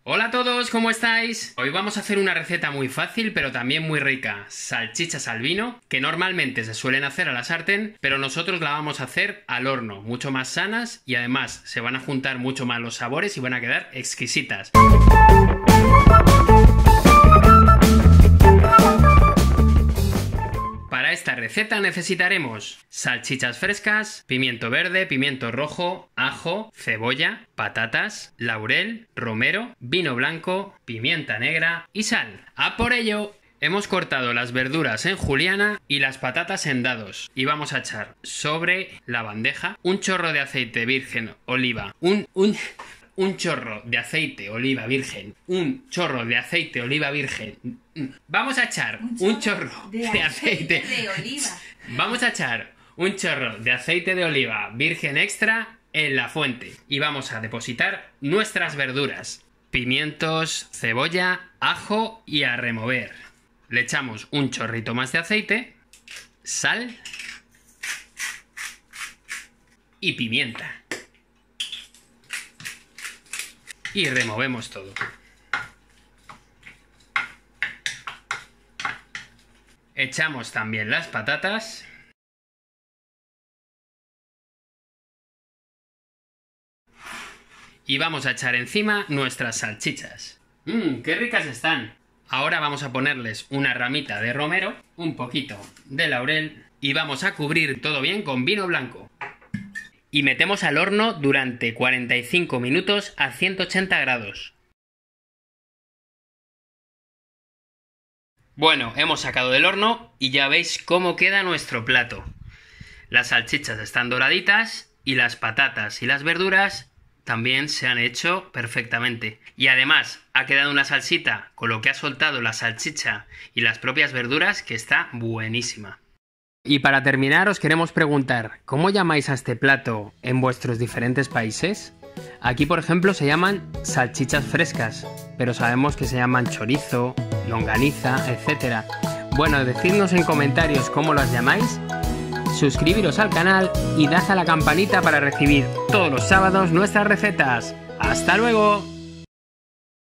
Hola a todos, ¿cómo estáis? Hoy vamos a hacer una receta muy fácil pero también muy rica, salchichas al vino, que normalmente se suelen hacer a la sartén, pero nosotros la vamos a hacer al horno, mucho más sanas y además se van a juntar mucho más los sabores y van a quedar exquisitas. Para esta receta necesitaremos salchichas frescas, pimiento verde, pimiento rojo, ajo, cebolla, patatas, laurel, romero, vino blanco, pimienta negra y sal. ¡A por ello! Hemos cortado las verduras en juliana y las patatas en dados y vamos a echar sobre la bandeja un chorro de aceite virgen oliva, un chorro de aceite oliva virgen, un chorro de aceite oliva virgen. Vamos a echar un chorro de aceite de oliva. Vamos a echar un chorro de aceite de oliva virgen extra en la fuente y vamos a depositar nuestras verduras, pimientos, cebolla, ajo y a remover. Le echamos un chorrito más de aceite, sal y pimienta. Y removemos todo. Echamos también las patatas. Y vamos a echar encima nuestras salchichas. ¡Qué ricas están! Ahora vamos a ponerles una ramita de romero, un poquito de laurel y vamos a cubrir todo bien con vino blanco. Y metemos al horno durante 45 minutos a 180 grados. Bueno, hemos sacado del horno y ya veis cómo queda nuestro plato. Las salchichas están doraditas y las patatas y las verduras también se han hecho perfectamente. Y además ha quedado una salsita con lo que ha soltado la salchicha y las propias verduras que está buenísima. Y para terminar os queremos preguntar, ¿cómo llamáis a este plato en vuestros diferentes países? Aquí, por ejemplo, se llaman salchichas frescas, pero sabemos que se llaman chorizo, longaniza, etc. Bueno, decidnos en comentarios cómo las llamáis, suscribiros al canal y dad a la campanita para recibir todos los sábados nuestras recetas. ¡Hasta luego!